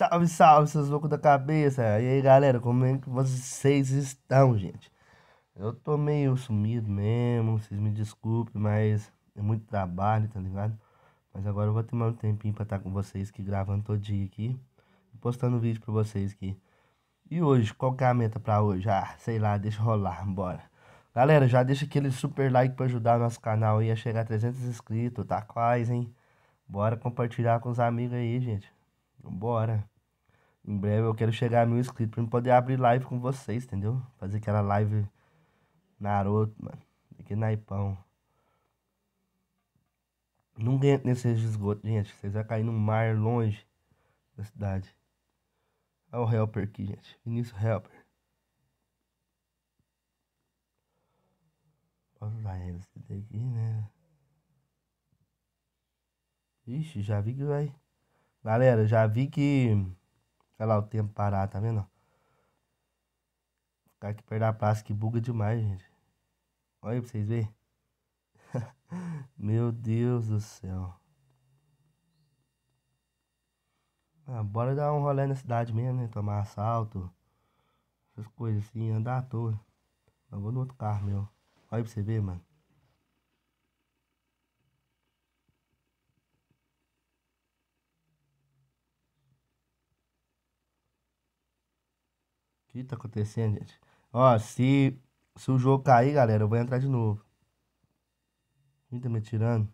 Salve, salve, seus loucos da cabeça. E aí, galera, como é que vocês estão, gente? Eu tô meio sumido mesmo, vocês me desculpem, mas é muito trabalho, tá ligado? Mas agora eu vou tomar um tempinho pra estar com vocês aqui, gravando todo dia aqui, e postando vídeo pra vocês aqui. E hoje, qual que é a meta pra hoje? Ah, sei lá, deixa rolar, bora. Galera, já deixa aquele super like pra ajudar o nosso canal aí a chegar a 300 inscritos, tá quase, hein? Bora compartilhar com os amigos aí, gente. Bora. Em breve eu quero chegar a 1.000 inscritos pra eu poder abrir live com vocês, entendeu? Fazer aquela live Naruto, mano. Aqui naipão. Nunca entra nesse esgoto, gente. Vocês vão cair num mar longe da cidade. Olha o Helper aqui, gente. Vinícius Helper. Posso usar esse daqui, né? Ixi, já vi que vai. Galera, já vi que. Olha lá o tempo parado, tá vendo? Ficar aqui perto da praça que buga demais, gente. Olha aí pra vocês verem. Meu Deus do céu. Ah, bora dar um rolê na cidade mesmo, né? Tomar assalto, essas coisas assim, andar à toa. Eu vou no outro carro meu. Olha aí pra você ver, mano. O que tá acontecendo, gente? Ó, se o jogo cair, galera, eu vou entrar de novo. Quem tá me tirando?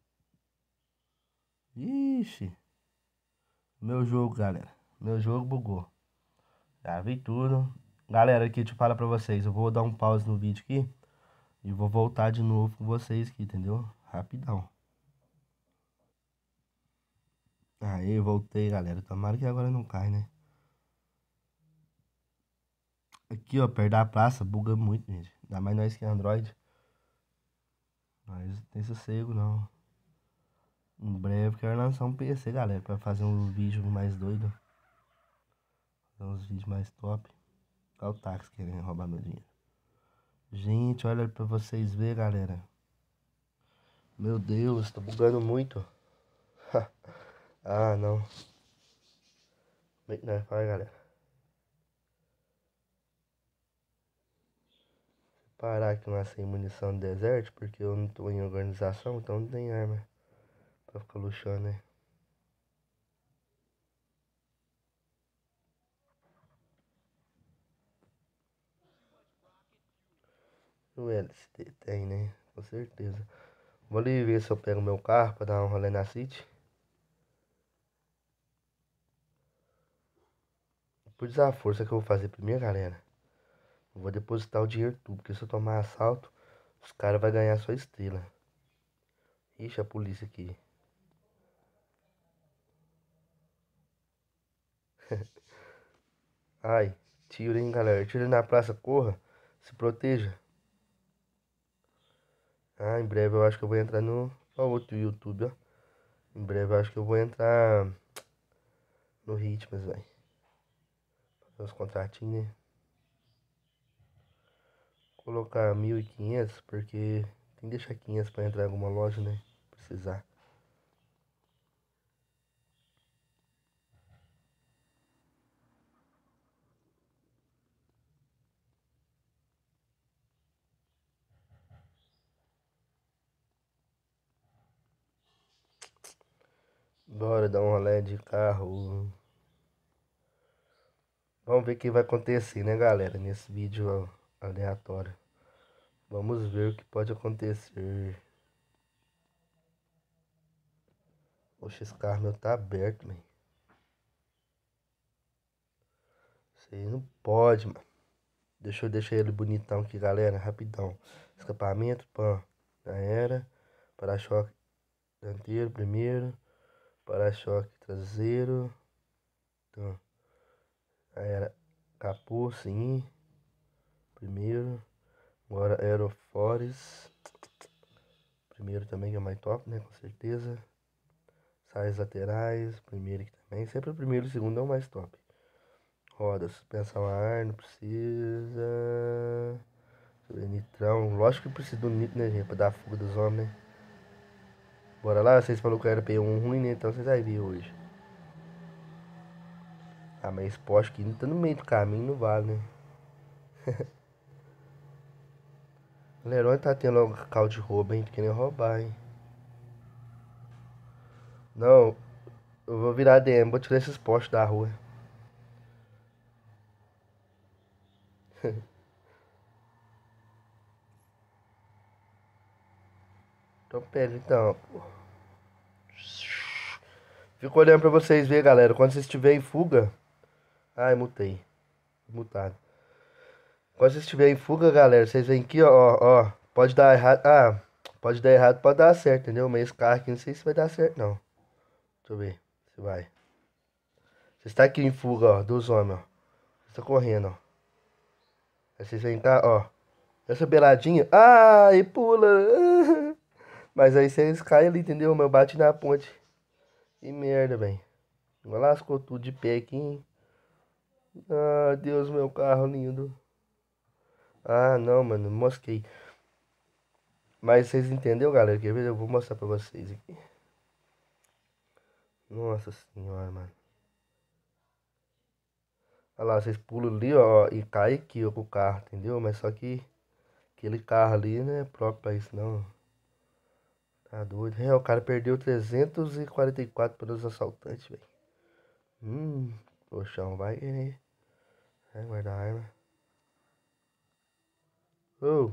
Ixi, meu jogo, galera. Meu jogo bugou. Já vi tudo. Galera, aqui, deixa eu falar pra vocês. Eu vou dar um pause no vídeo aqui e vou voltar de novo com vocês aqui, entendeu? Rapidão. Aí, voltei, galera. Tomara que agora não cai, né? Aqui, ó, perto da praça, buga muito, gente. Ainda mais nós que é Android. Mas não tem sossego, não. Em breve quero lançar um PC, galera, pra fazer um vídeo mais doido. Fazer uns vídeos mais top. Olha o táxi querendo roubar meu dinheiro. Gente, olha pra vocês verem, galera. Meu Deus, tô bugando muito. Ah, não. Como é que nós faz, galera? Parar aqui não sem munição no deserto, porque eu não tô em organização, então não tem arma pra ficar luxando, né? O LSD tem, né? Com certeza. Vou ali ver se eu pego meu carro pra dar um rolê na City. Por a força que eu vou fazer primeiro, galera. Eu vou depositar o dinheiro tudo, porque se eu tomar assalto, os caras vão ganhar só estrela. Ixi, a polícia aqui. Ai, tiro, hein, galera. Tira na praça, corra. Se proteja. Ah, em breve eu acho que eu vou entrar no. Ó, outro YouTube, ó. Em breve eu acho que eu vou entrar no Ritmos, velho. Fazer uns contratinhos, né? Colocar 1.500, porque tem que deixar 500 pra entrar em alguma loja, né? Precisar. Bora dar um rolê de carro. Vamos ver o que vai acontecer, né, galera? Nesse vídeo aleatório. Vamos ver o que pode acontecer. Poxa, esse carro meu tá aberto, man. Isso aí não pode, mano. Deixa eu deixar ele bonitão aqui, galera. Rapidão. Escapamento, pã. Já era. Para-choque dianteiro primeiro. Para-choque traseiro. Então, já era. Capô, sim. Primeiro. Agora aerofores. Primeiro também que é mais top, né? Com certeza. Sais laterais. Primeiro aqui também. Sempre o primeiro e o segundo é o mais top. Roda, suspensão a ar, não precisa. Nitrão, lógico que precisa do nitro, né, gente? Pra dar fuga dos homens, né? Bora lá, vocês falaram que era P1 ruim, né? Então vocês vão ver hoje. Ah, mas esse poste aqui não tá no meio do caminho, não vale, né? Galera, onde tá tendo local de roubo, hein? Tô querendo roubar, hein? Não, eu vou virar DM, vou tirar esses postes da rua. Então, pera, então. Fico olhando pra vocês verem, galera. Quando vocês estiverem em fuga. Ai, mutei. Mutado. Quando vocês estiverem em fuga, galera, vocês vêm aqui, ó. Pode dar errado. Ah, pode dar errado, pode dar certo, entendeu? Mas esse carro aqui não sei se vai dar certo, não. Deixa eu ver se vai. Você está aqui em fuga, ó, dos homens, ó. Você tá correndo, ó. Aí vocês vêm cá, ó. Essa beiradinha. Ah, e pula. Mas aí vocês caem ali, entendeu? Meu bate na ponte. Que merda, velho. Agora lascou tudo de pé aqui, hein? Ah, Deus, meu carro lindo. Ah, não, mano, mosquei. Mas vocês entenderam, galera? Quer ver? Eu vou mostrar pra vocês aqui. Nossa senhora, mano. Olha lá, vocês pulam ali, ó, e caem aqui, ó, com o carro, entendeu? Mas só que aquele carro ali não é próprio pra isso, não. Tá doido. É, o cara perdeu 344 para os assaltantes, velho. Poxa, vai querer. Vai guardar a arma. Ô,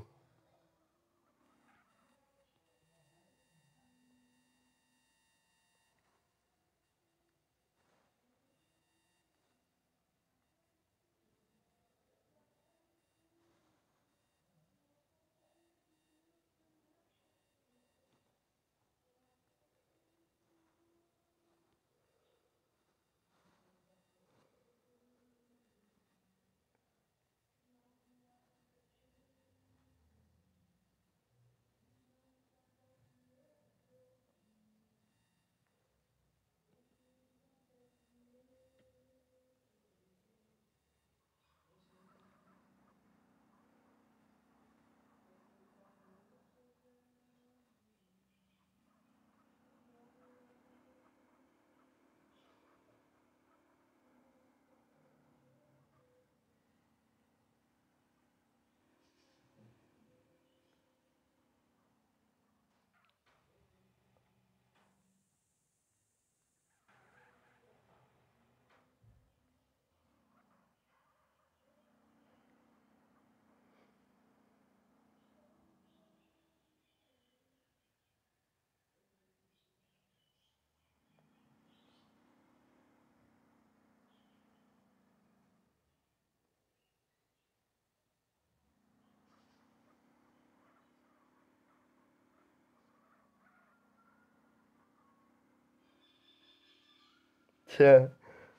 tchau.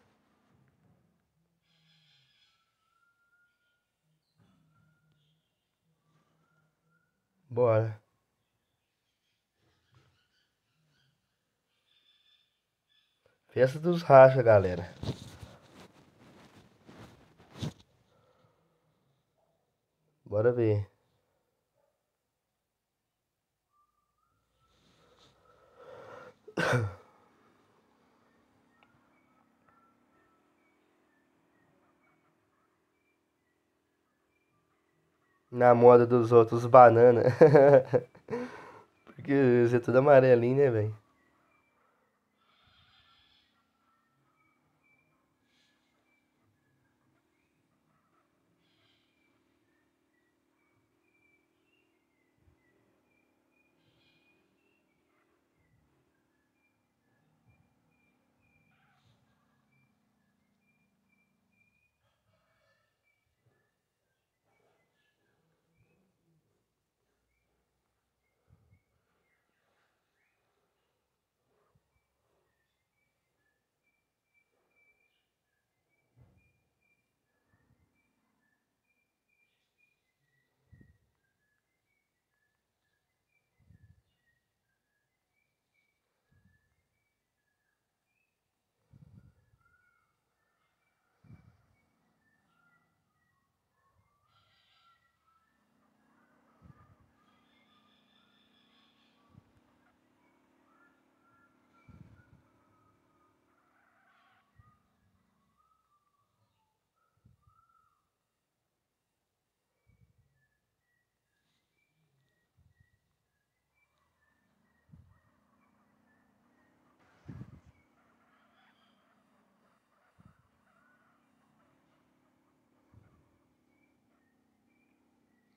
Bora. Festa dos racha, galera. Bora ver. Na moda dos outros, banana. Porque você é tudo amarelinho, né, velho?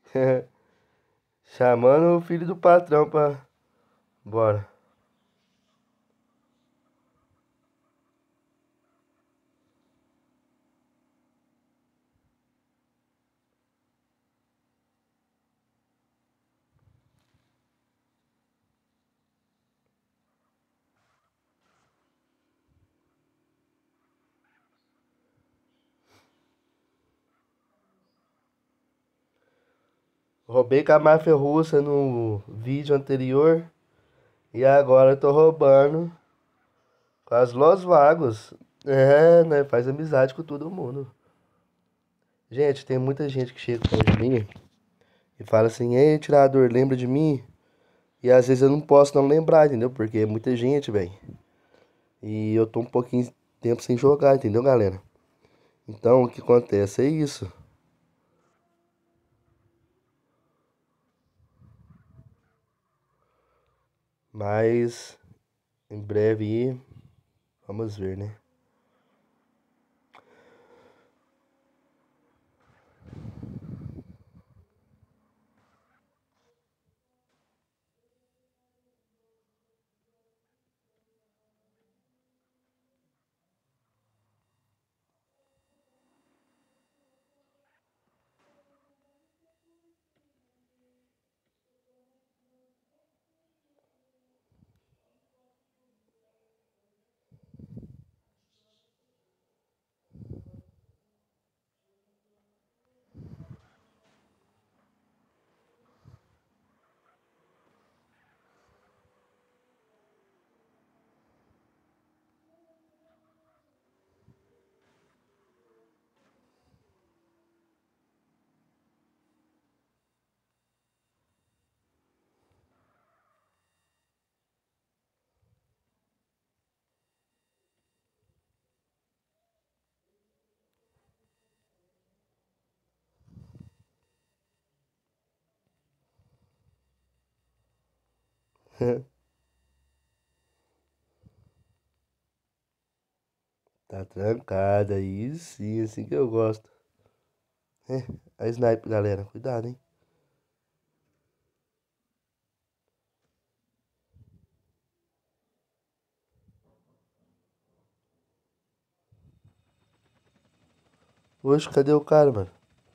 Chamando o filho do patrão pra. Bora. Roubei com a máfia russa no vídeo anterior. E agora eu tô roubando com as Los Vagos. É, né? Faz amizade com todo mundo. Gente, tem muita gente que chega perto de mim e fala assim: Ei, tirador, lembra de mim? E às vezes eu não posso não lembrar, entendeu? Porque é muita gente, velho. E eu tô um pouquinho tempo sem jogar, entendeu, galera? Então, o que acontece é isso. Mas em breve aí, vamos ver, né? Tá trancada aí, sim, assim que eu gosto. É, a sniper, galera, cuidado, hein? Oxe, cadê o cara, mano?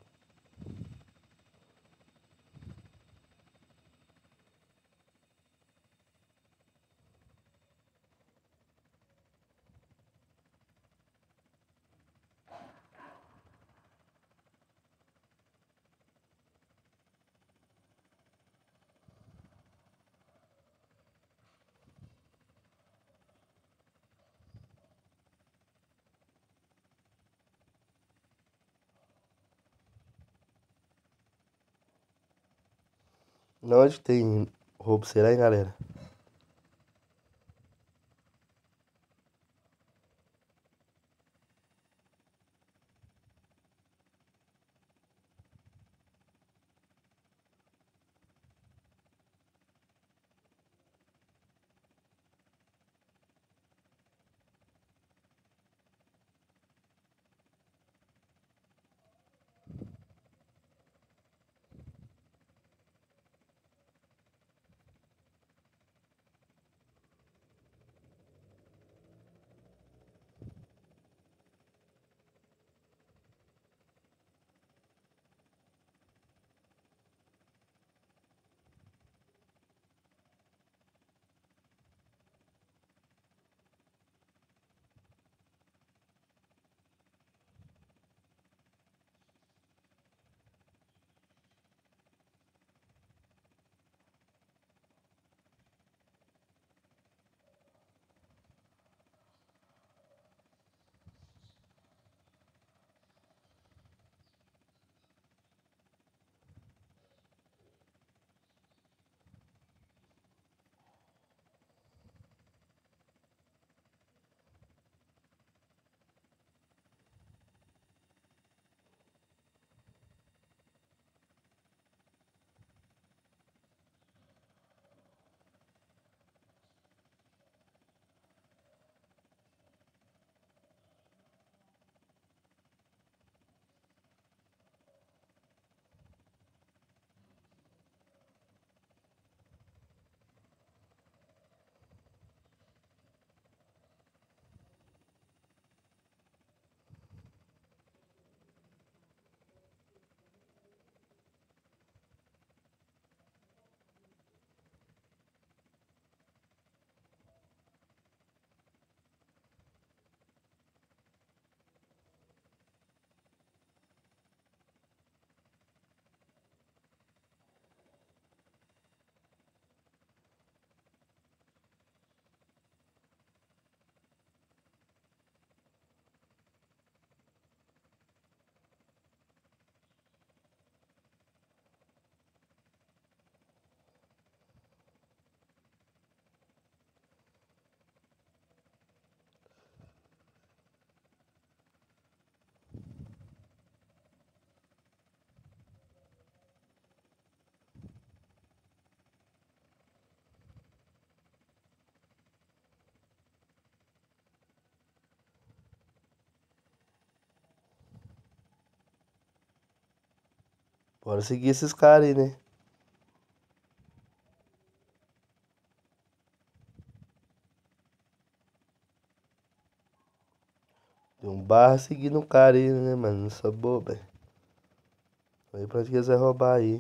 Onde tem roubo, será, hein, galera? Bora seguir esses caras aí, né? Tem um barra seguindo o cara aí, né, mano? Não sou bobo, velho. Aí pra onde que eles vão roubar aí?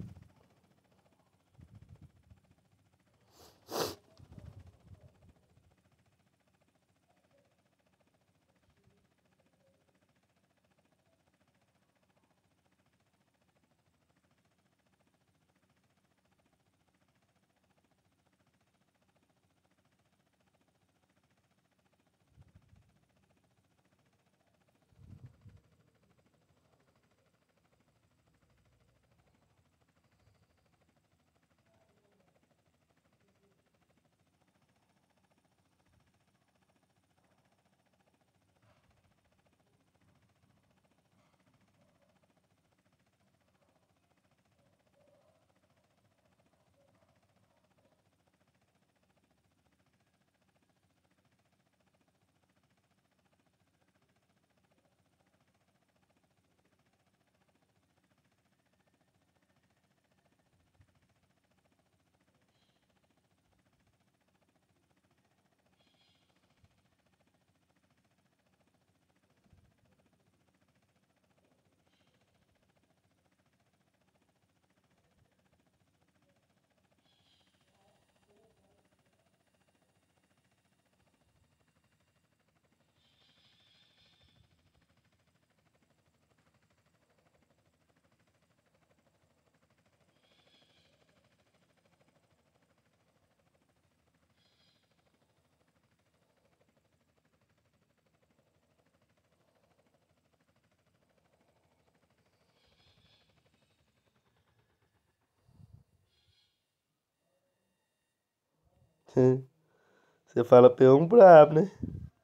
Você fala peão brabo, né?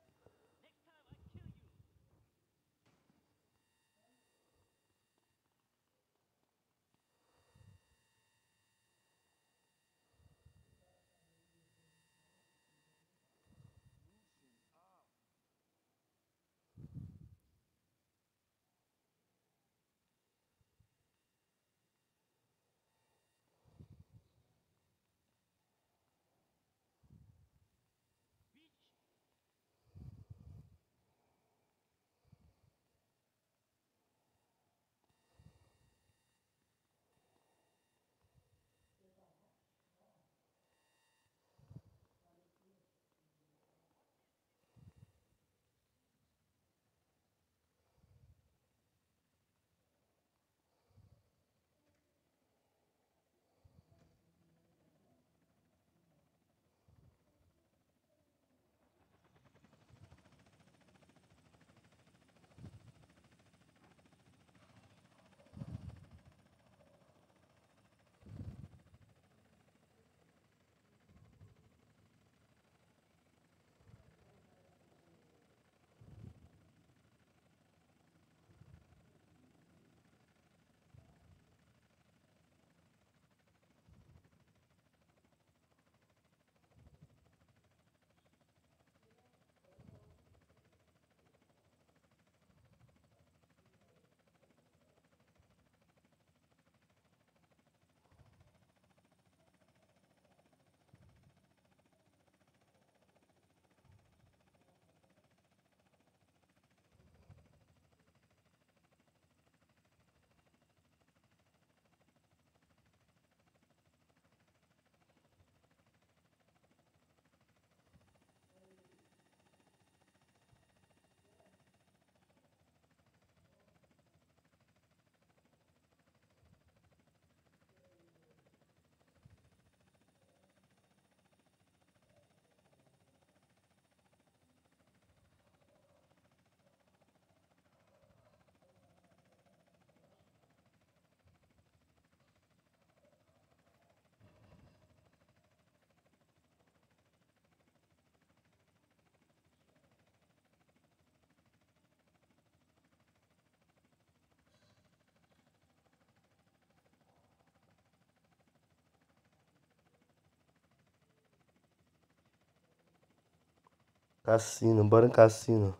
Cassino, bora em cassino.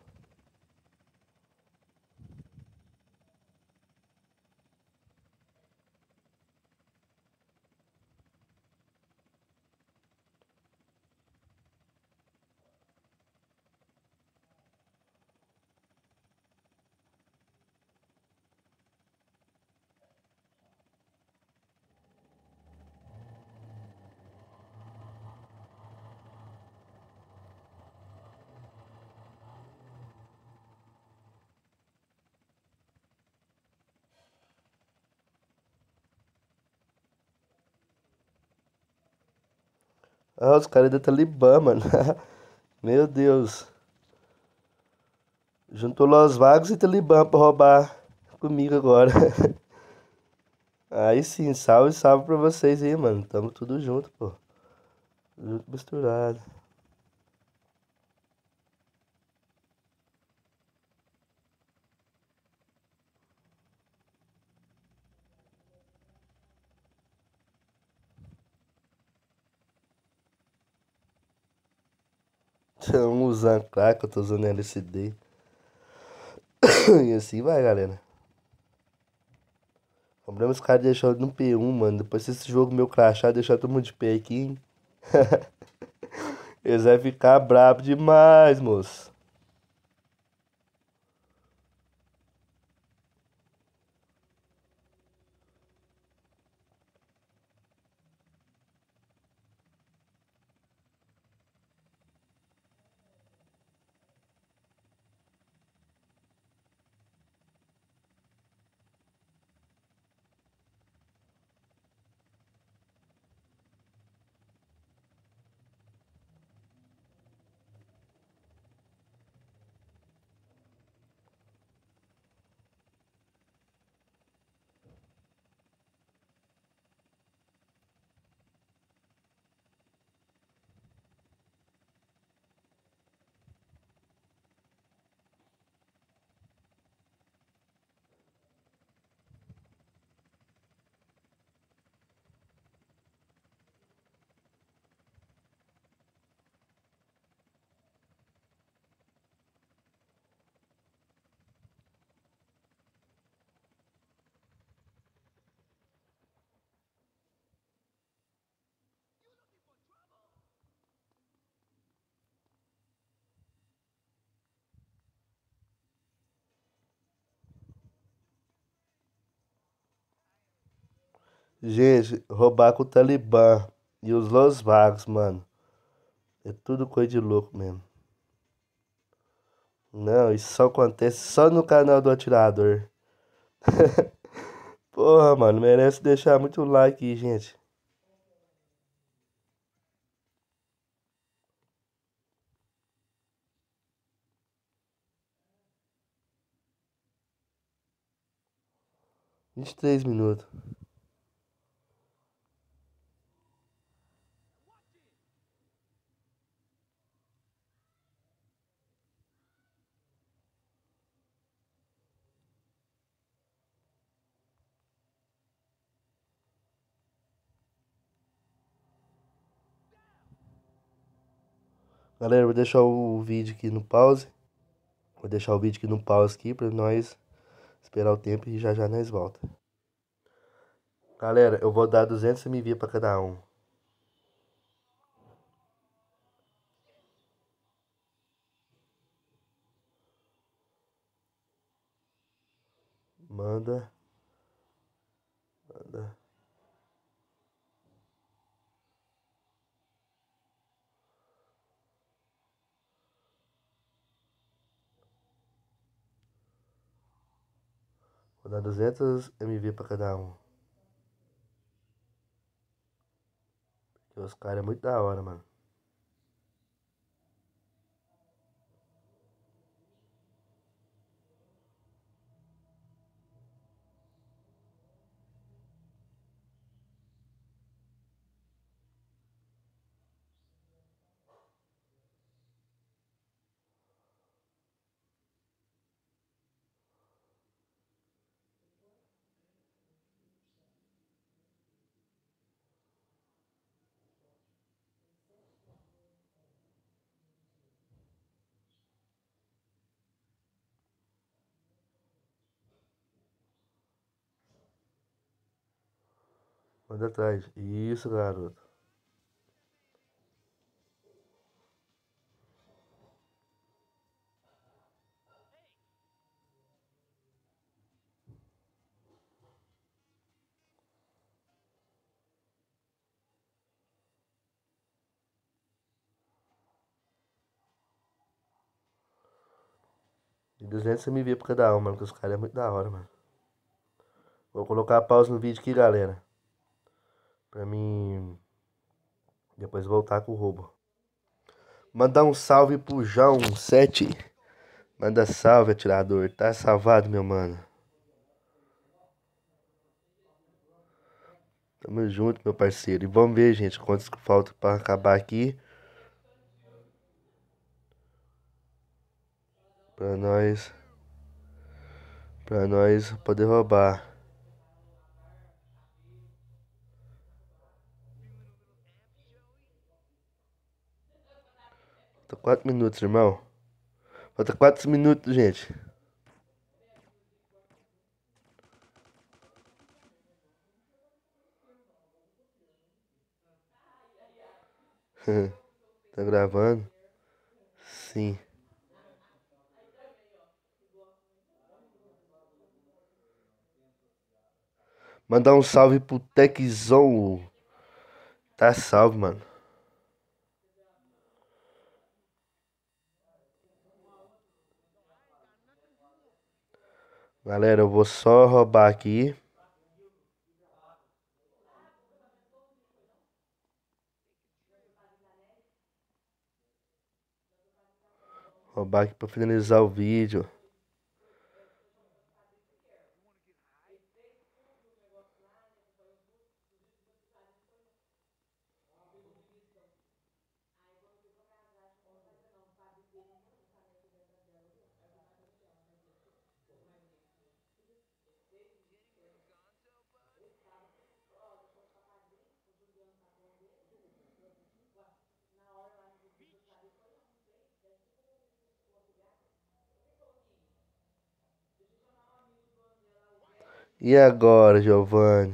Ah, os caras da Talibã, mano. Meu Deus. Juntou Los Vagos e Talibã pra roubar comigo agora. Aí sim, salve, salve pra vocês aí, mano. Tamo tudo junto, pô. Junto misturado. Um usando crack, eu tô usando LSD. E assim vai, galera. O problema é os caras deixaram no P1, mano. Depois desse jogo meu crachá, deixar todo mundo de pé aqui, hein? Eles vão ficar brabo demais, moço. Gente, roubar com o Talibã e os Los Vagos, mano. É tudo coisa de louco mesmo. Não, isso só acontece só no canal do Atirador. Porra, mano, merece deixar muito like aí, gente. 23 minutos. Galera, vou deixar o vídeo aqui no pause. Vou deixar o vídeo aqui no pause aqui pra nós esperar o tempo e já já nós volta. Galera, eu vou dar 200 MV pra cada um. Manda, manda. Vou dar 200 MV pra cada um. Porque os caras é muito da hora, mano. Manda atrás. Isso, garoto. E 200 MV pra cada um, mano. Que os caras é muito da hora, mano. Vou colocar a pausa no vídeo aqui, galera. Pra mim Depois voltar com o roubo. Mandar um salve pro João 7. Manda salve, atirador. Tá salvado, meu mano. Tamo junto, meu parceiro. E vamos ver, gente, quantos que faltam pra acabar aqui. Pra nós. Pra nós poder roubar. Falta 4 minutos, irmão. Falta 4 minutos, gente. Tá gravando? Sim. Mandar um salve pro Techzone. Tá salve, mano. Galera, eu vou só roubar aqui. Roubar aqui pra finalizar o vídeo. E agora, Giovanni?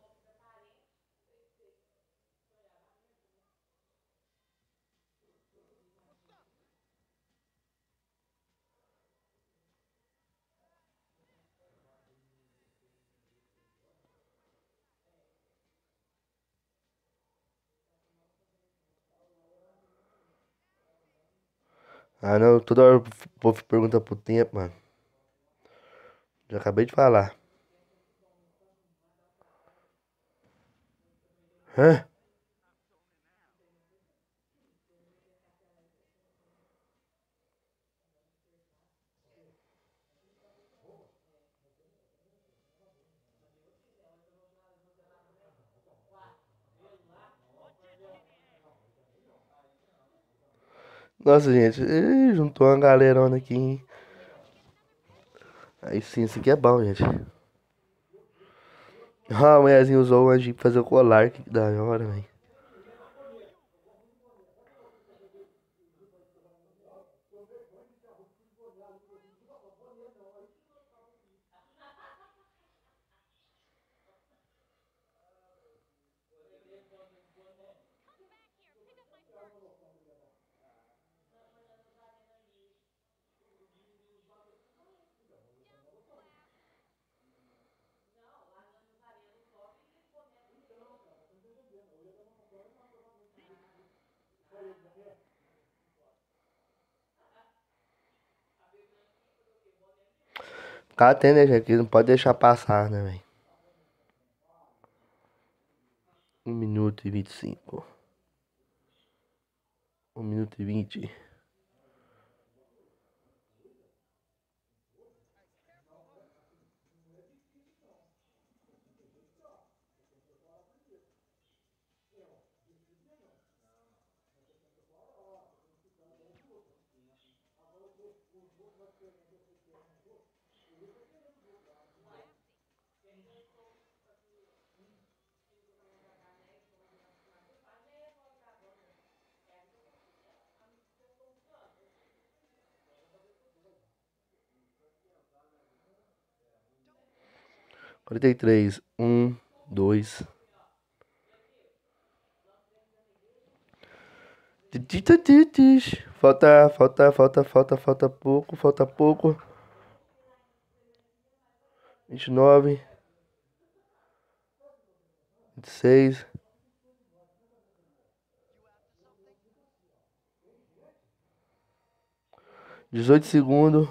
Ah, não. Toda hora o povo pergunta pro tempo, mano. Já acabei de falar. Hã? Nossa, gente. Juntou uma galerona aqui, hein? Aí sim, isso aqui é bom, gente. Ah, a mulherzinha usou antes de fazer o colar. Que da hora, velho. Ficar atento, né, gente? Não pode deixar passar, né, velho? 1 minuto e 25. 1 minuto e 20. Quarenta e três. 2. Falta pouco, falta pouco. 29. 26. 18 segundos.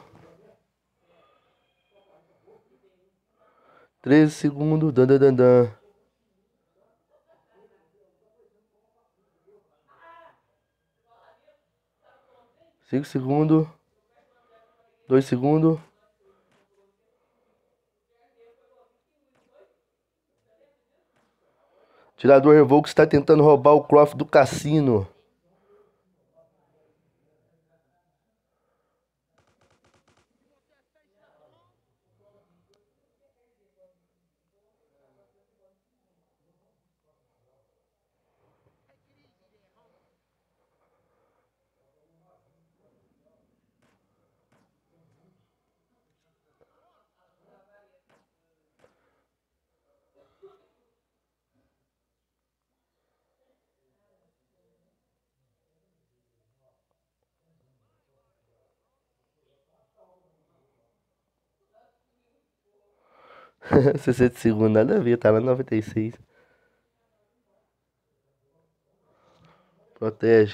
13 segundos. Dan, dan, dan, dan. 5 segundos. 2 segundos. Tirador Revolk está tentando roubar o Croft do cassino. Sessenta segundos, nada a ver, tá lá 96. Protege.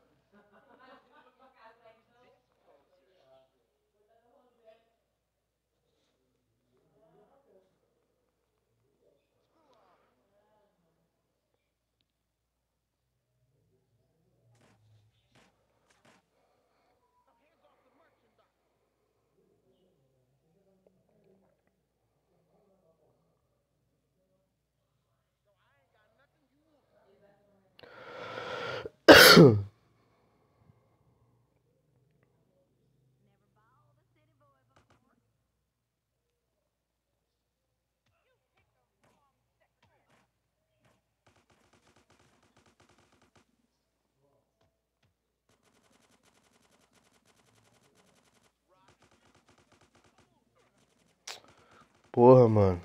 Porra, mano.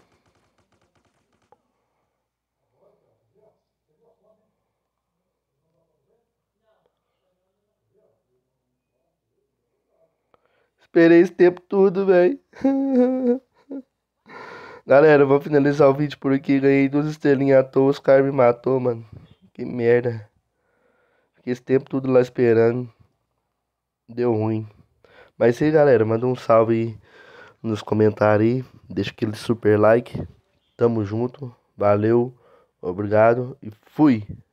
Esperei esse tempo todo, velho. Galera, eu vou finalizar o vídeo por aqui. Ganhei 2 estrelinhas à toa. Os caras me matou, mano. Que merda. Fiquei esse tempo tudo lá esperando. Deu ruim. Mas aí, galera, manda um salve aí nos comentários aí. Deixa aquele super like. Tamo junto. Valeu. Obrigado. E fui.